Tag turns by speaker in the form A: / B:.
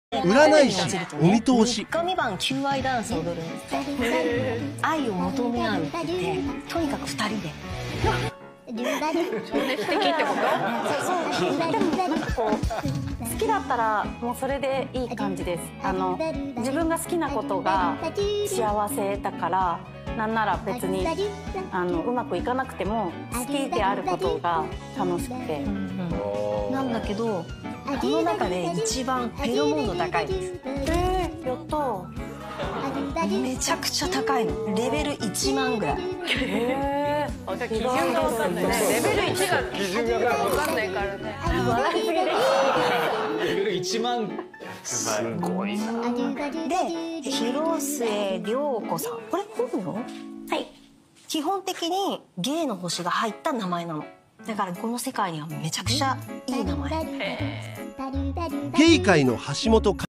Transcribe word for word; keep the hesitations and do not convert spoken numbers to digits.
A: 占い師、鬼通し。
B: みっかみばん求愛ダンスを踊るんですって。愛を求め合うって言って、とにかくふたりで。
C: 情熱的ってこと？
D: 好きだったらもうそれでいい感じです。あの自分が好きなことが幸せだから、なんなら別にあのうまくいかなくても好きであることが楽しくて。
B: なんだけど、この中で一番フェロモン度高いです。
D: えー、やったー。
B: めちゃくちゃ高いの。レベルいちまんぐらい。
D: へ
C: ー。じゃあ基準がわかんないね。レベルいちが基準がわかんないからね。
D: 笑いすぎで
E: レベルいちまん。すごいな。
B: で、広末涼子さん。これ本名？はい。基本的に芸の星が入った名前なの。だからこの世界にはめちゃくちゃいい名前。
A: ゲイ界の橋本